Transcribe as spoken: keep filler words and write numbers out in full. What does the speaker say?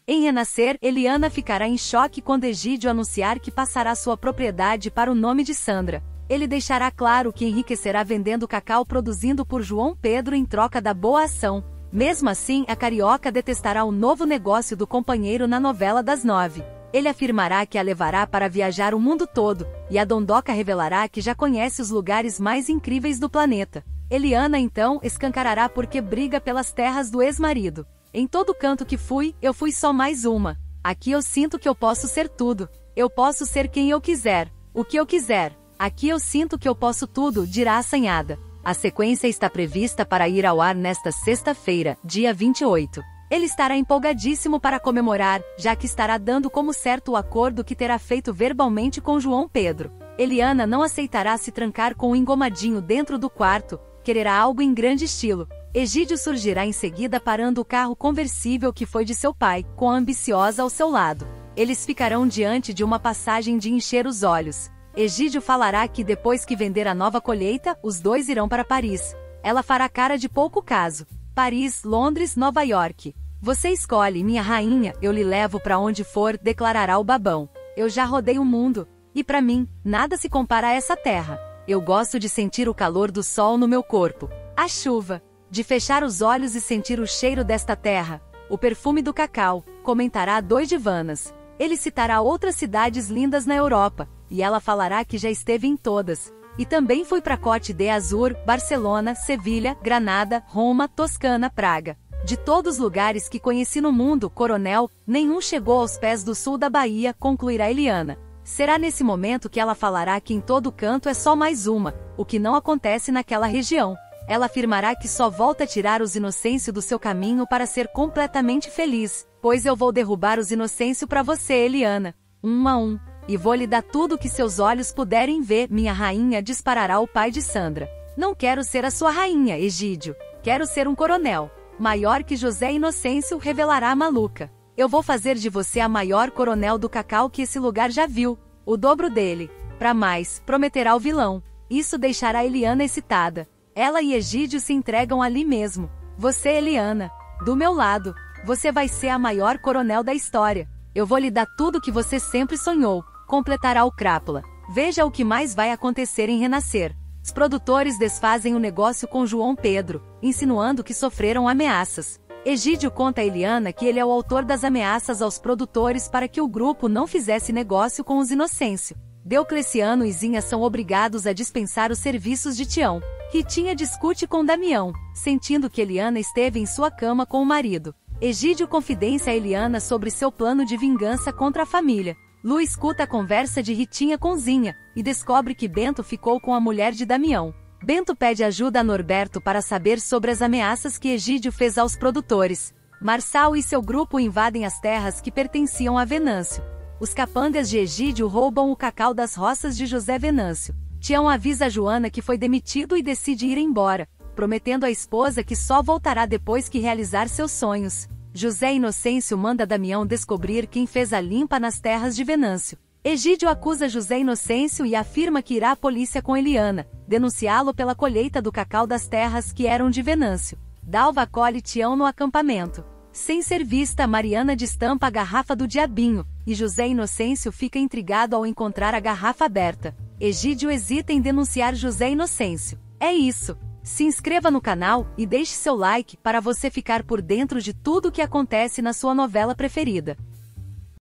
Em Renascer, Eliana ficará em choque quando Egídio anunciar que passará sua propriedade para o nome de Sandra. Ele deixará claro que enriquecerá vendendo cacau produzido por João Pedro em troca da boa ação. Mesmo assim, a carioca detestará o novo negócio do companheiro na novela das nove. Ele afirmará que a levará para viajar o mundo todo, e a dondoca revelará que já conhece os lugares mais incríveis do planeta. Eliana então escancarará porque briga pelas terras do ex-marido. Em todo canto que fui, eu fui só mais uma. Aqui eu sinto que eu posso ser tudo. Eu posso ser quem eu quiser, o que eu quiser. Aqui eu sinto que eu posso tudo, dirá a assanhada. A sequência está prevista para ir ao ar nesta sexta-feira, dia vinte e oito. Ele estará empolgadíssimo para comemorar, já que estará dando como certo o acordo que terá feito verbalmente com João Pedro. Eliana não aceitará se trancar com o engomadinho dentro do quarto, quererá algo em grande estilo. Egídio surgirá em seguida parando o carro conversível que foi de seu pai, com a ambiciosa ao seu lado. Eles ficarão diante de uma passagem de encher os olhos. Egídio falará que depois que vender a nova colheita, os dois irão para Paris. Ela fará cara de pouco caso. Paris, Londres, Nova York. Você escolhe, minha rainha, eu lhe levo para onde for, declarará o babão. Eu já rodei o mundo, e para mim, nada se compara a essa terra. Eu gosto de sentir o calor do sol no meu corpo. A chuva. De fechar os olhos e sentir o cheiro desta terra. O perfume do cacau, comentará dois divanas. Ele citará outras cidades lindas na Europa, e ela falará que já esteve em todas. E também foi para Côte d'Azur, Barcelona, Sevilha, Granada, Roma, Toscana, Praga. De todos os lugares que conheci no mundo, coronel, nenhum chegou aos pés do sul da Bahia, concluirá Eliana. Será nesse momento que ela falará que em todo canto é só mais uma, o que não acontece naquela região. Ela afirmará que só volta a tirar os Inocêncio do seu caminho para ser completamente feliz, pois eu vou derrubar os Inocêncio para você, Eliana, um a um, e vou lhe dar tudo o que seus olhos puderem ver, minha rainha, disparará o pai de Sandra. Não quero ser a sua rainha, Egídio, quero ser um coronel, maior que José Inocêncio, revelará a maluca. Eu vou fazer de você a maior coronel do cacau que esse lugar já viu, o dobro dele, pra mais, prometerá o vilão. Isso deixará Eliana excitada. Ela e Egídio se entregam ali mesmo. Você, Eliana, do meu lado, você vai ser a maior coronel da história. Eu vou lhe dar tudo que você sempre sonhou, completará o Crápula. Veja o que mais vai acontecer em Renascer. Os produtores desfazem o negócio com João Pedro, insinuando que sofreram ameaças. Egídio conta a Eliana que ele é o autor das ameaças aos produtores para que o grupo não fizesse negócio com os Inocêncio. Diocleciano e Zinha são obrigados a dispensar os serviços de Tião. Ritinha discute com Damião, sentindo que Eliana esteve em sua cama com o marido. Egídio confidencia a Eliana sobre seu plano de vingança contra a família. Lu escuta a conversa de Ritinha com Zinha, e descobre que Bento ficou com a mulher de Damião. Bento pede ajuda a Norberto para saber sobre as ameaças que Egídio fez aos produtores. Marçal e seu grupo invadem as terras que pertenciam a Venâncio. Os capangas de Egídio roubam o cacau das roças de José Venâncio. Tião avisa a Joana que foi demitido e decide ir embora, prometendo à esposa que só voltará depois que realizar seus sonhos. José Inocêncio manda Damião descobrir quem fez a limpa nas terras de Venâncio. Egídio acusa José Inocêncio e afirma que irá à polícia com Eliana, denunciá-lo pela colheita do cacau das terras que eram de Venâncio. Dalva acolhe Tião no acampamento. Sem ser vista, Mariana destampa a garrafa do diabinho, e José Inocêncio fica intrigado ao encontrar a garrafa aberta. Egídio hesita em denunciar José Inocêncio. É isso. Se inscreva no canal e deixe seu like para você ficar por dentro de tudo o que acontece na sua novela preferida.